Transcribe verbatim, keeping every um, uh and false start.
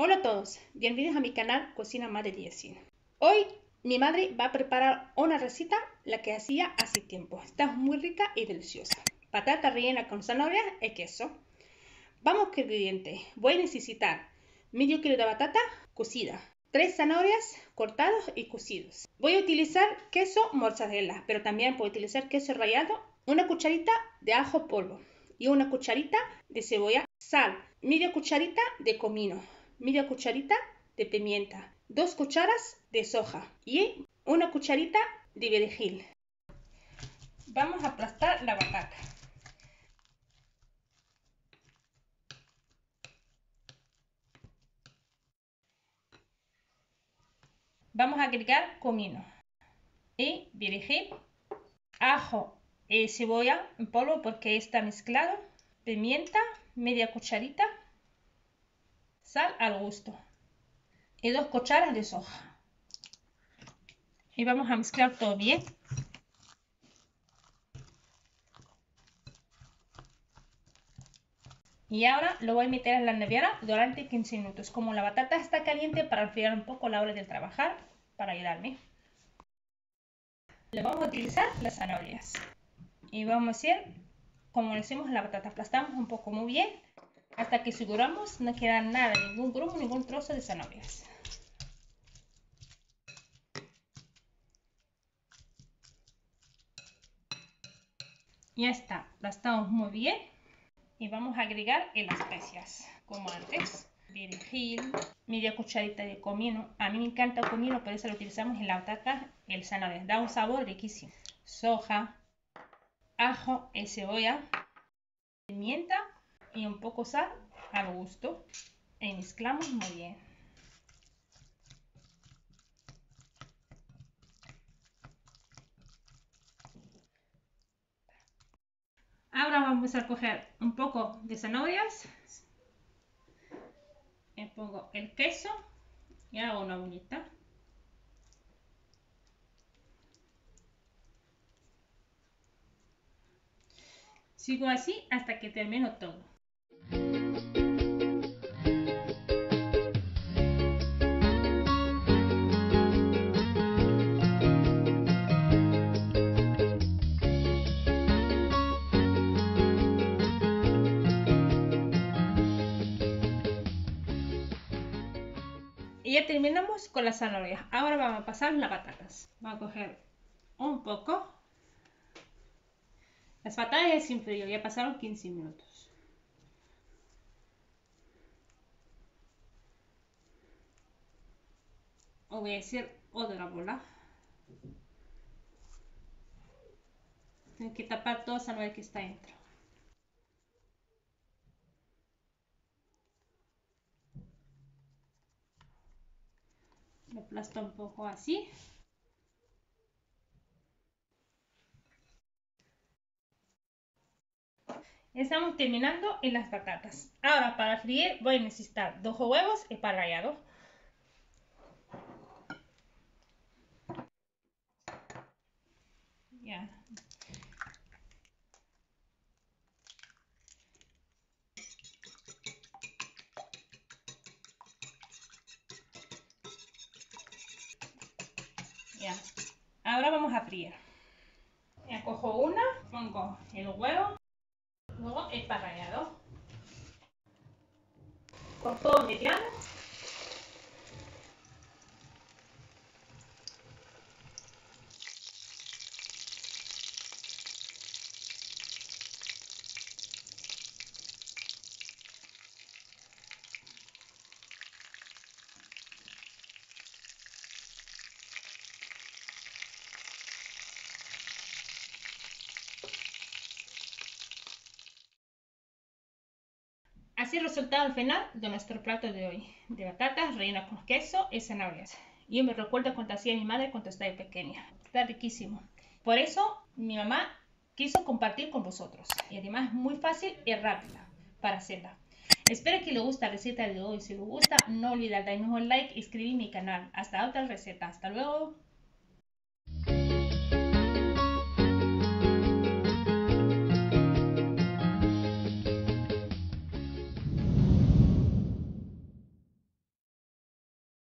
Hola a todos, bienvenidos a mi canal Cocina Madre Jessie. Hoy mi madre va a preparar una receta la que hacía hace tiempo. Está muy rica y deliciosa. Patata rellena con zanahoria y queso. Vamos con ingredientes. Voy a necesitar medio kilo de batata cocida, tres zanahorias cortados y cocidos. Voy a utilizar queso mozzarella, pero también puedo utilizar queso rallado, una cucharita de ajo polvo y una cucharita de cebolla, sal, media cucharita de comino, media cucharita de pimienta, dos cucharas de soja y una cucharita de perejil. Vamos a aplastar la batata. Vamos a agregar comino y perejil, ajo y cebolla en polvo porque está mezclado, pimienta, media cucharita, sal al gusto y dos cucharas de soja. Y vamos a mezclar todo bien. Y ahora lo voy a meter en la nevera durante quince minutos. Como la batata está caliente, para enfriar un poco a la hora de trabajar, para ayudarme. Le vamos a utilizar las zanahorias. Y vamos a hacer como lo hacemos la batata. Aplastamos un poco muy bien hasta que aseguramos no queda nada, ningún grumo, ningún trozo de zanahorias. Ya está, aplastamos muy bien. Y vamos a agregar las especias, como antes. Perejil, media cucharita de comino. A mí me encanta el comino, por eso lo utilizamos en la batata y el zanahoria. Da un sabor riquísimo. Soja, ajo y cebolla, pimienta y un poco sal al gusto. Y mezclamos muy bien. Ahora vamos a coger un poco de zanahorias. Y pongo el queso y hago una bolita. Sigo así hasta que termino todo. Y ya terminamos con las zanahorias. Ahora vamos a pasar las patatas. Vamos a coger un poco. Las patatas ya sin frío, ya pasaron quince minutos. O voy a hacer otra bola. Tengo que tapar toda esa zanahoria que está dentro. Lo aplasto un poco así. Estamos terminando en las patatas. Ahora para freír voy a necesitar dos huevos y pan rallado. Ya. Ya. Ahora vamos a freír. Ya cojo una, pongo el huevo, luego el pan rallado. Con todo mezclamos. Así el resultado al final de nuestro plato de hoy, de batatas rellenas con queso y zanahorias. Yo me recuerdo cuando hacía mi madre cuando estaba pequeña. Está riquísimo. Por eso mi mamá quiso compartir con vosotros. Y además es muy fácil y rápida para hacerla. Espero que les guste la receta de hoy. Si les gusta, no olviden darnos un like y suscribirme a mi canal. Hasta otra receta. Hasta luego.